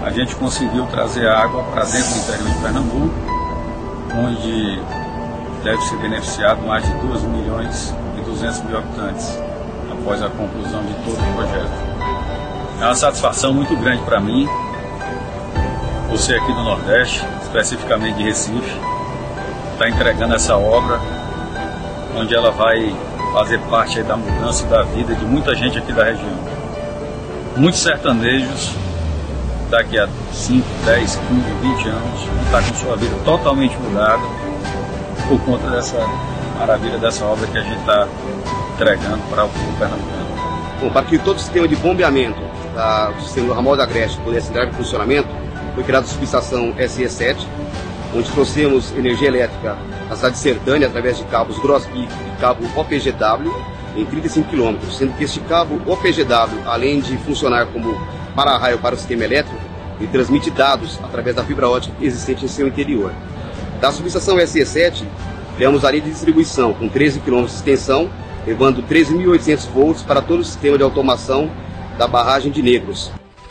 a gente conseguiu trazer água para dentro do interior de Pernambuco, onde deve ser beneficiado mais de 2.200.000 habitantes após a conclusão de todo o projeto. É uma satisfação muito grande para mim, você aqui do Nordeste, especificamente de Recife, está entregando essa obra, onde ela vai fazer parte aí da mudança da vida de muita gente aqui da região. Muitos sertanejos, daqui a 5, 10, 15, 20 anos, vão estar com sua vida totalmente mudada por conta dessa maravilha, dessa obra que a gente está entregando para o povo pernambucano. Bom, para que todo o sistema de bombeamento do sistema do ramal da Agreste pudesse entrar em funcionamento, foi criada a subestação SE7, onde trouxemos energia elétrica na cidade de Sertânia através de cabos Grosby e cabo OPGW em 35 km, sendo que este cabo OPGW, além de funcionar como para-raio para o sistema elétrico, ele transmite dados através da fibra ótica existente em seu interior. Da subestação SE7, criamos a linha de distribuição com 13 km de extensão, levando 13.800 volts para todo o sistema de automação da barragem de Negros.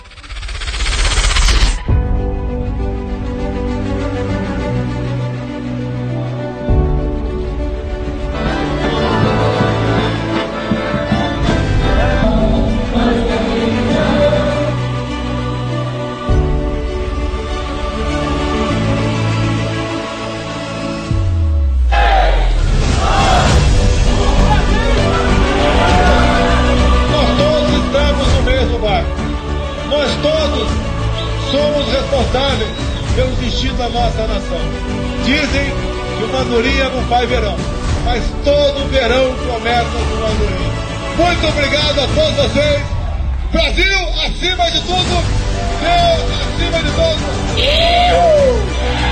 Nós todos somos responsáveis pelo destino da nossa nação. Dizem que uma andorinha não faz verão, mas todo verão começa com uma andorinha. Muito obrigado a todos vocês. Brasil acima de tudo, Deus acima de todos.